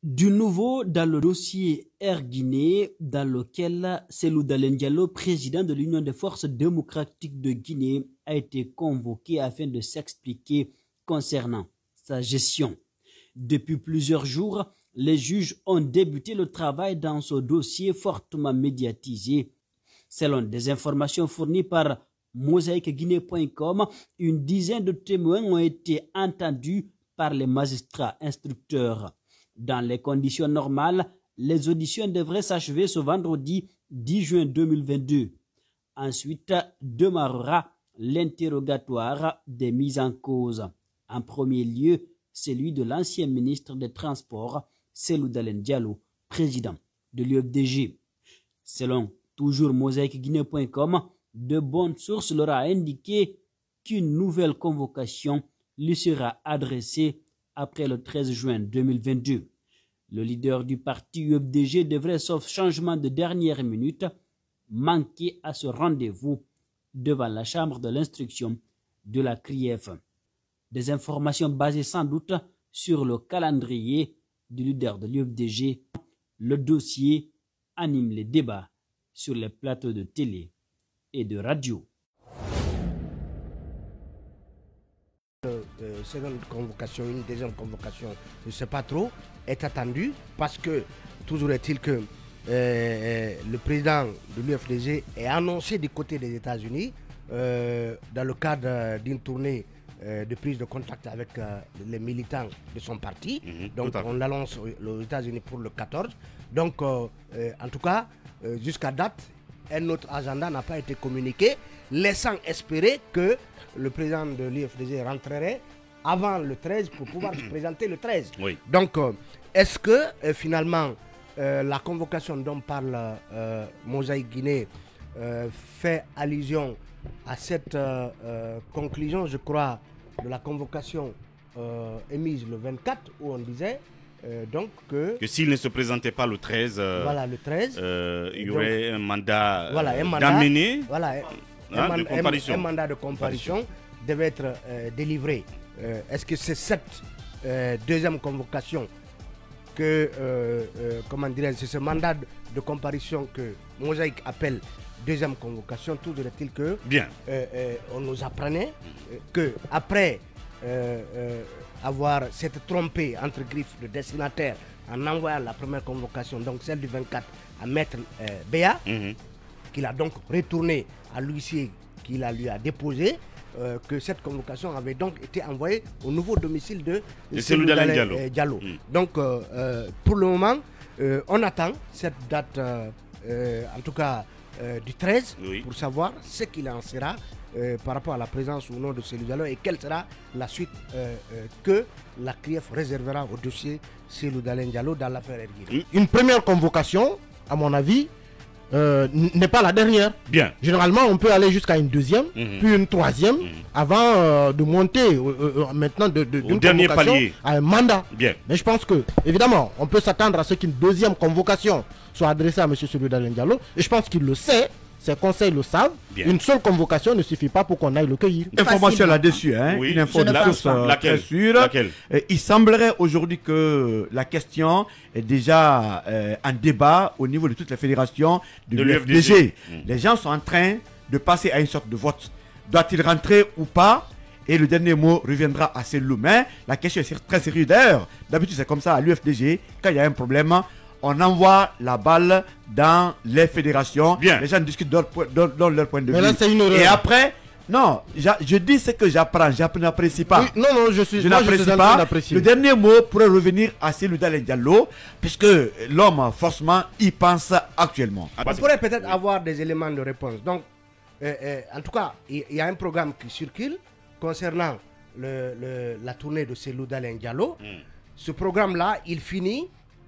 Du nouveau dans le dossier Air Guinée, dans lequel Cellou Dalein Diallo, président de l'Union des forces démocratiques de Guinée, a été convoqué afin de s'expliquer concernant sa gestion. Depuis plusieurs jours, les juges ont débuté le travail dans ce dossier fortement médiatisé. Selon des informations fournies par mosaïqueguinée.com, une dizaine de témoins ont été entendus par les magistrats instructeurs. Dans les conditions normales, les auditions devraient s'achever ce vendredi 10 juin 2022. Ensuite, démarrera l'interrogatoire des mises en cause. En premier lieu, celui de l'ancien ministre des Transports, Cellou Dalein Diallo, président de l'UFDG. Selon toujours mosaïqueguinée.com, de bonnes sources leur a indiqué qu'une nouvelle convocation lui sera adressée après le 13 juin 2022. Le leader du parti UFDG devrait, sauf changement de dernière minute, manquer à ce rendez-vous devant la chambre de l'instruction de la CRIEF. Des informations basées sans doute sur le calendrier du leader de l'UFDG. Le dossier anime les débats sur les plateaux de télé et de radio. Seconde convocation, une deuxième convocation, je ne sais pas trop, est attendue parce que toujours est-il que le président de l'UFDG est annoncé du côté des États-Unis dans le cadre d'une tournée de prise de contact avec les militants de son parti. Donc on l'annonce aux États-Unis pour le 14. Donc en tout cas, jusqu'à date, un autre agenda n'a pas été communiqué, laissant espérer que le président de l'UFDG rentrerait avant le 13 pour pouvoir se présenter le 13. Oui. Donc, est-ce que finalement la convocation dont parle Mosaïque Guinée fait allusion à cette conclusion, je crois, de la convocation émise le 24 où on disait donc que s'il ne se présentait pas le 13, voilà, le 13 il y aurait un mandat, voilà, d'amener un mandat de comparution devait être délivré. Est-ce que c'est cette deuxième convocation que, comment dirais-je, c'est ce mandat de comparution que Mosaïque appelle deuxième convocation? Toujours est-il que on nous apprenait que après avoir s'être trompé entre griffes de destinataire en envoyant la première convocation, donc celle du 24, à Maître Béa, qu'il a donc retourné à l'huissier qui lui a déposé, que cette convocation avait donc été envoyée au nouveau domicile de Cellou Dalein Diallo. Donc pour le moment, on attend cette date, en tout cas du 13, pour savoir ce qu'il en sera par rapport à la présence ou non de Cellou Diallo et quelle sera la suite que la CRIEF réservera au dossier Cellou Dalein Diallo dans l'affaire Air Guinée. Une première convocation, à mon avis, n'est pas la dernière. Bien. Généralement, on peut aller jusqu'à une deuxième, puis une troisième, avant de monter maintenant au dernier palier à un mandat. Bien. Mais je pense que, évidemment, on peut s'attendre à ce qu'une deuxième convocation soit adressée à M. Cellou Dalein Diallo. Et je pense qu'il le sait. Ses conseils le savent. Bien. Une seule convocation ne suffit pas pour qu'on aille le cueillir. Information là-dessus, hein, une info de source très sûre. Il semblerait aujourd'hui que la question est déjà en débat au niveau de toutes les fédérations de l'UFDG. Les gens sont en train de passer à une sorte de vote. Doit-il rentrer ou pas? Et le dernier mot reviendra à Cellou. Mais la question est très sérieuse. D'ailleurs, d'habitude c'est comme ça à l'UFDG. Quand il y a un problème, on envoie la balle dans les fédérations. Bien. Les gens discutent dans leur point de vue. Là, c'est une erreur. Et après, non, je dis ce que j'apprends, je n'apprécie pas. Oui, non, je n'apprécie pas. Le dernier mot pourrait revenir à Cellou Dalein Diallo, puisque l'homme, forcément, y pense actuellement. On pourrait peut-être avoir des éléments de réponse. Donc, en tout cas, il y a un programme qui circule concernant la tournée de Cellou Dalein Diallo. Ce programme-là, il finit.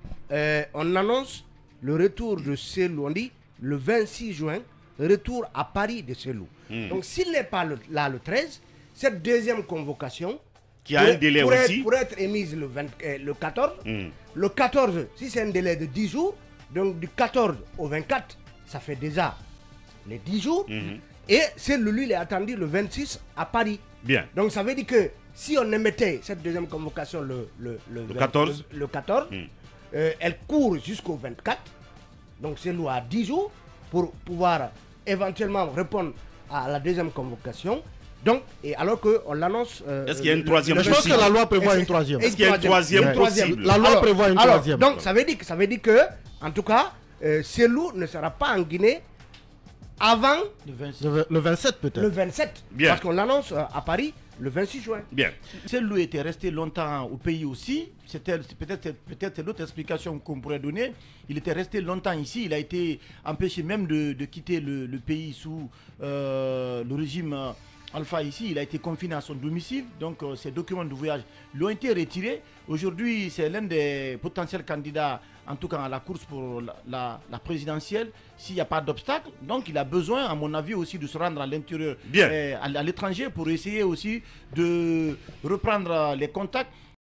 On annonce le retour de Cellou, on dit le 26 juin, retour à Paris de Cellou. Donc s'il n'est pas là le 13, cette deuxième convocation qui a un délai aussi pourrait être émise le 14. Le 14, si c'est un délai de 10 jours, donc du 14 au 24, ça fait déjà les 10 jours. Et Cellou, lui, il est attendu le 26 à Paris. Bien. Donc ça veut dire que si on émettait cette deuxième convocation le 14, elle court jusqu'au 24. Donc Selou a 10 jours pour pouvoir éventuellement répondre à la deuxième convocation. Donc, et alors qu'on l'annonce... Est-ce qu'il y a une troisième? Je pense que la loi prévoit une troisième. Est-ce qu'il y a une troisième possible? La loi prévoit une troisième. Donc ça veut dire que, en tout cas, Selou ne sera pas en Guinée avant le 27 peut-être. Le 27. Bien. Parce qu'on l'annonce à Paris le 26 juin. Bien. Selou était resté longtemps au pays aussi. C'était peut-être l'autre explication qu'on pourrait donner. Il était resté longtemps ici. Il a été empêché même de quitter le pays sous le régime Alpha ici. Il a été confiné à son domicile. Donc ses documents de voyage lui ont été retirés. Aujourd'hui, c'est l'un des potentiels candidats, en tout cas à la course pour la présidentielle, s'il n'y a pas d'obstacle. Donc il a besoin, à mon avis, aussi de se rendre à l'intérieur, à l'étranger, pour essayer aussi de reprendre les contacts.